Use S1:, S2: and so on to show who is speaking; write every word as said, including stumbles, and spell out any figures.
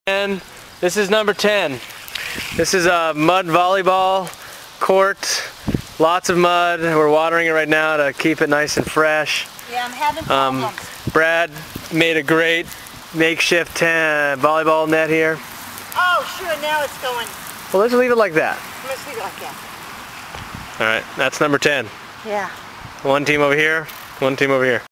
S1: And this is number ten. This is a mud volleyball court. Lots of mud. We're watering it right now to keep it nice and fresh.
S2: Yeah, I'm having problems.
S1: Um, Brad made a great makeshift ten, volleyball net here.
S2: Oh, sure, now it's going.
S1: Well, let's leave it like that.
S2: Let's leave it like that.
S1: All right, that's number ten.
S2: Yeah.
S1: One team over here, one team over here.